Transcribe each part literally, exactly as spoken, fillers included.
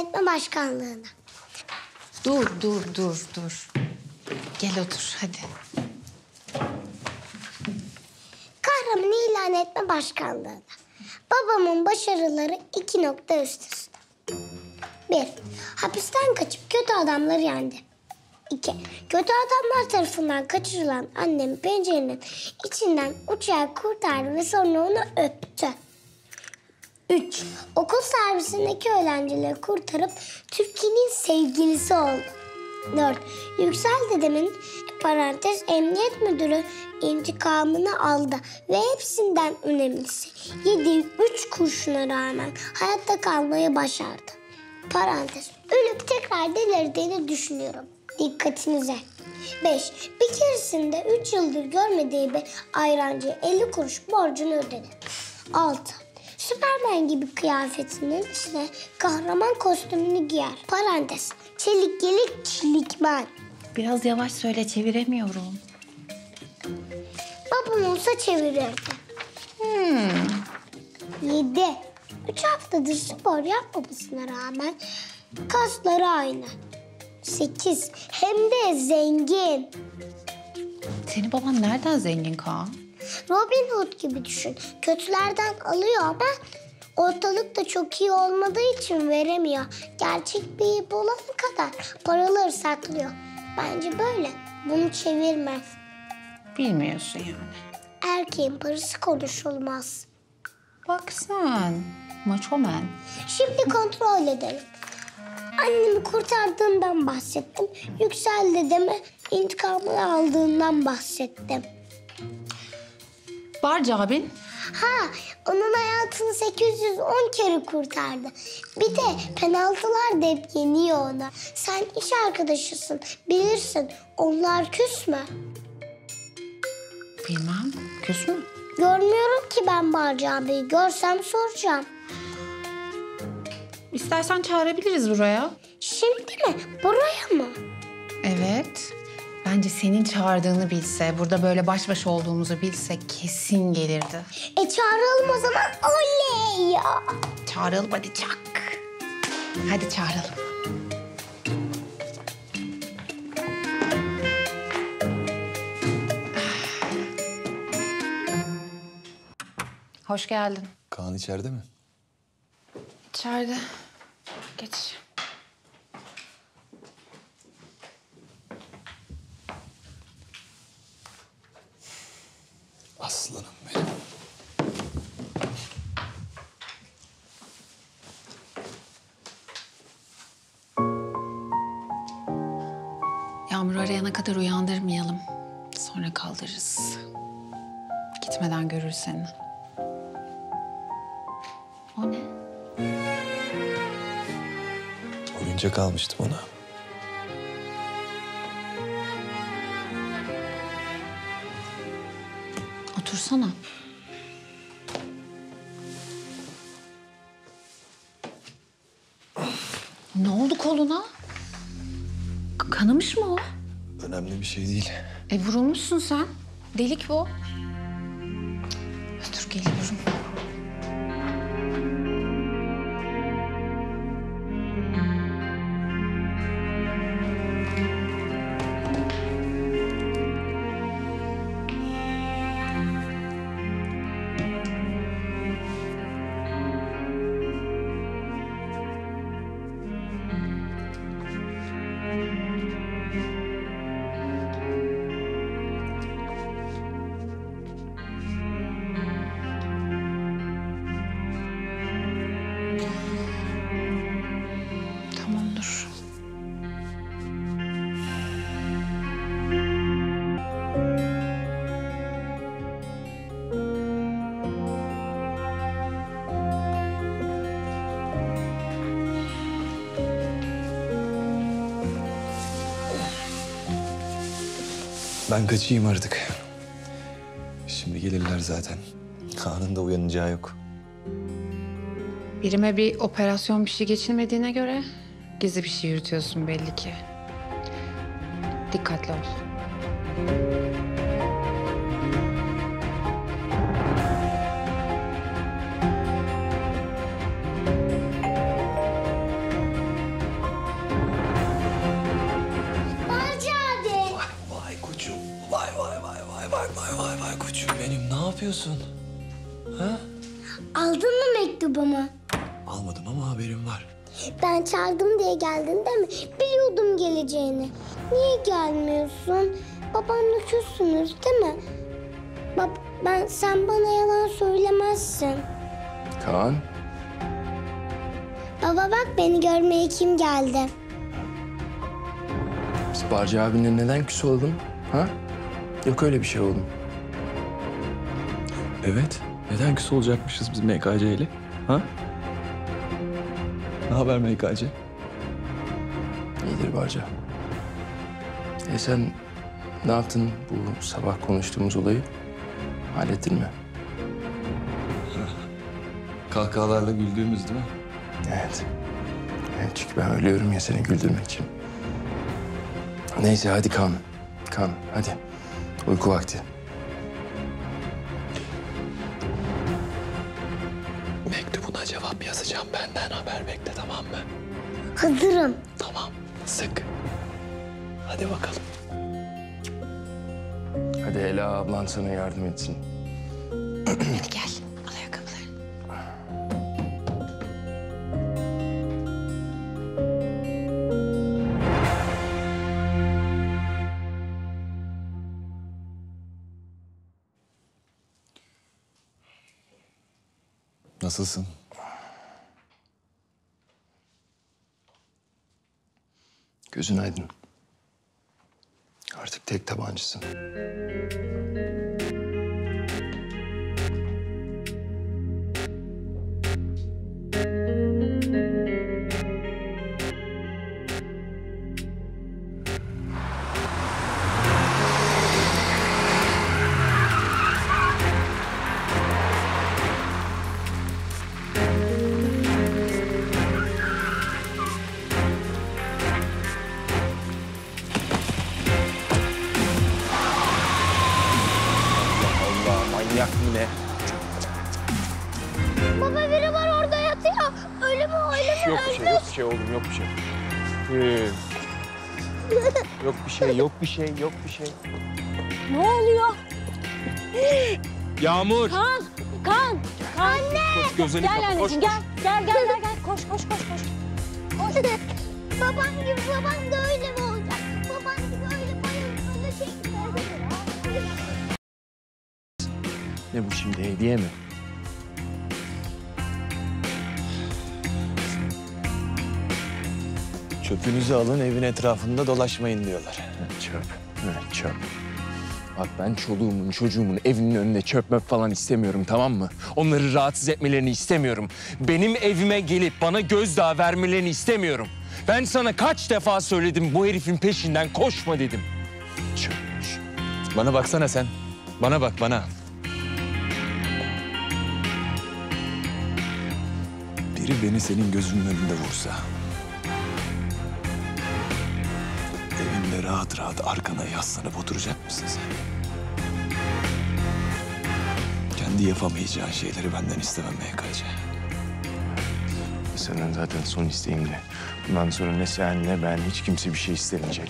Etme Başkanlığı'na. Dur, dur, dur, dur. Gel otur, hadi. Kahraman ilan etme başkanlığına. Babamın başarıları iki nokta üst üste. Bir, hapisten kaçıp kötü adamları yendi. İki, kötü adamlar tarafından kaçırılan annem pencerenin içinden uçarak kurtardı ve sonra onu öptü. Üç, okul servisindeki öğrencileri kurtarıp Türkiye'nin sevgilisi oldu. Dört, Yüksel dedemin parantez emniyet müdürü intikamını aldı ve hepsinden önemlisi yediği üç kurşuna rağmen hayatta kalmayı başardı. Parantez, ölüp tekrar delirdiğini düşünüyorum. Dikkatinize. Beş, bir keresinde üç yıldır görmediği bir ayrancıya elli kuruş borcunu ödedi. Altı, Süpermen gibi kıyafetinin içine kahraman kostümünü giyer. Parantez, çelik gelik çelikmen. Biraz yavaş söyle, çeviremiyorum. Babam olsa çevirirdi. Hmm. Yedi. Üç haftadır spor yapmamasına rağmen kasları aynı. Sekiz. Hem de zengin. Senin baban nereden zengin Kaan? Robin Hood gibi düşün. Kötülerden alıyor ama ortalıkta çok iyi olmadığı için veremiyor. Gerçek bir iyi bulana kadar paraları saklıyor. Bence böyle. Bunu çevirme. Bilmiyorsun yani. Erkeğin parası konuşulmaz. Bak sen, maço man. Şimdi kontrol edelim. Annemi kurtardığından bahsettim. Yüksel dedeme intikamını aldığından bahsettim. Barca abin? Ha, onun hayatını sekiz yüz on kere kurtardı. Bir de penaltılar da hep yeniyor ona. Sen iş arkadaşısın, bilirsin. Onlar küs mü? Bilmem, küs mü? Görmüyorum ki ben Barca abiyi. Görsem soracağım. İstersen çağırabiliriz buraya. Şimdi mi? Buraya mı? Evet. Bence senin çağırdığını bilse, burada böyle baş başa olduğumuzu bilse kesin gelirdi. E çağıralım o zaman. Oley ya. Çağıralım hadi çak. Hadi çağıralım. Hoş geldin. Kaan içeride mi? İçeride. Geç. Aslanım benim. Yağmur'u arayana kadar uyandırmayalım. Sonra kaldırırız. Gitmeden görür seni. O ne? Oyuncak almıştım ona. Otursana. Ne oldu koluna? K- Kanamış mı o? Önemli bir şey değil. E vurulmuşsun sen. Delik bu. Dur geliyorum. Tamam dur. Ben kaçayım artık. Şimdi gelirler zaten. Kaan'ın da uyanacağı yok. Birime bir operasyon bir şey geçilmediğine göre gizli bir şey yürütüyorsun belli ki. Dikkatli ol. yapıyorsun? Ha? Aldın mı mektubumu? Almadım ama haberim var. Ben çaldım diye geldin değil mi? Biliyordum geleceğini. Niye gelmiyorsun? Babamla küssünüz değil mi? Bab ben sen bana yalan söylemezsin. Kaan, Baba bak beni görmeye kim geldi? biz Barcı abinle neden küs oldun? Ha? Yok öyle bir şey oğlum. Evet. Neden küs olacakmışız biz M K C ile? Ha? Ne haber M K C? İyidir Barca. E sen ne yaptın bu sabah konuştuğumuz olayı? Hallettin mi? Kahkahalarla güldüğümüz değil mi? Evet. Evet, çünkü ben ölüyorum ya seni güldürmek için. Neyse hadi Kaan. Kaan hadi. Uyku vakti. Mektubuna cevap yazacağım. Benden haber bekle, tamam mı? Hazırım. Tamam. Sık. Hadi bakalım. Hadi Ela ablan sana yardım etsin. Hadi gel. Al ayakkabılarını. Nasılsın? Gözün aydın. Artık tek tabancısın. Allah manyak mı ne? Baba biri var orada yatıyor. Ölü mü öyle mi? Yok bir şey, yok bir şey oğlum, yok bir şey. Ee, yok bir şey, yok bir şey, yok bir şey. Ne oluyor? Yağmur! Kan, kan, anne. Koş, gözünü Gel kapa, koş, anneciğim gel, gel, gel, gel, gel. Koş, koş, koş, koş. Babam gibi babam da öyle mi olacak? Babam gibi öyle bayılıp öyle şey Ne bu şimdi, hediye mi? Çöpünüzü alın, evin etrafında dolaşmayın diyorlar. Çöp, evet çöp. Bak ben çoluğumun, çocuğumun evinin önünde çöp möp falan istemiyorum, tamam mı? Onları rahatsız etmelerini istemiyorum. Benim evime gelip bana gözdağı vermelerini istemiyorum. Ben sana kaç defa söyledim bu herifin peşinden koşma dedim. Çöpmüş. Bana baksana sen. Bana bak, bana. Biri beni senin gözünün önünde vursa... evinde rahat rahat arkana yaslanıp oturacak mısın sen? Kendi yapamayacağın şeyleri benden istemem M K C. Senden zaten son isteğim de. Bundan sonra ne sen ne ben hiç kimse bir şey istemeyecek.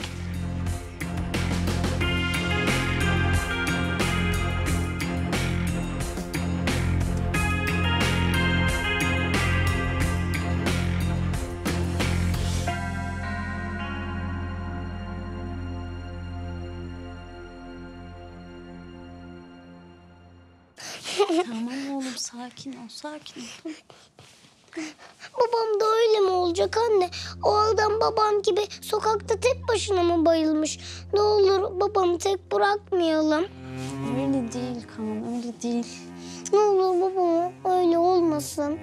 Tamam oğlum, sakin ol, sakin ol. Babam da öyle mi olacak anne? O adam babam gibi sokakta tek başına mı bayılmış? Ne olur babamı tek bırakmayalım. Öyle değil Kaan, öyle değil. Ne olur babam öyle olmasın.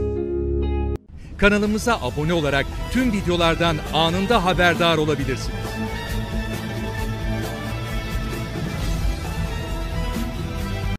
Kanalımıza abone olarak tüm videolardan anında haberdar olabilirsiniz.